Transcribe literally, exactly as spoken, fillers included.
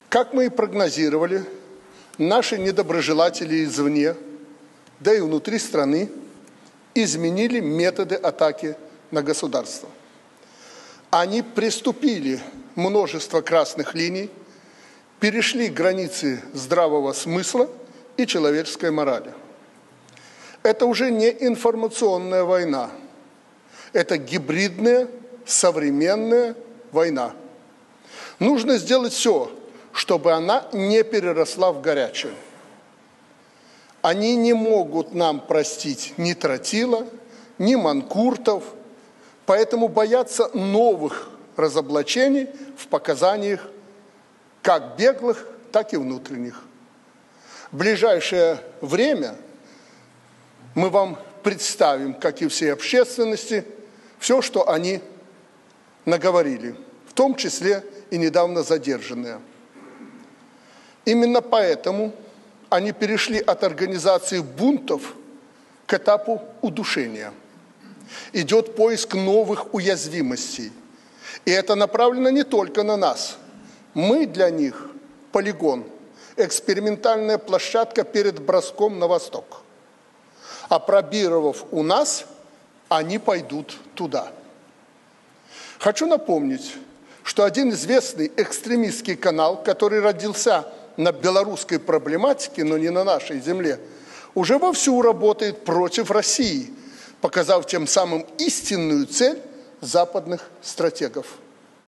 Как мы и прогнозировали, наши недоброжелатели извне, да и внутри страны, изменили методы атаки на государство. Они приступили множество красных линий, перешли границы здравого смысла и человеческой морали. Это уже не информационная война, это гибридная, современная война. Нужно сделать все, чтобы она не переросла в горячую. Они не могут нам простить ни Тротила, ни Манкуртов, поэтому боятся новых разоблачений в показаниях как беглых, так и внутренних. В ближайшее время мы вам представим, как и всей общественности, все, что они наговорили, в том числе и недавно задержанные. Именно поэтому они перешли от организации бунтов к этапу удушения. Идет поиск новых уязвимостей. И это направлено не только на нас. Мы для них полигон, экспериментальная площадка перед броском на восток. Опробировав у нас, они пойдут туда. Хочу напомнить, что один известный экстремистский канал, который родился на белорусской проблематике, но не на нашей земле, уже вовсю работает против России, показав тем самым истинную цель западных стратегов.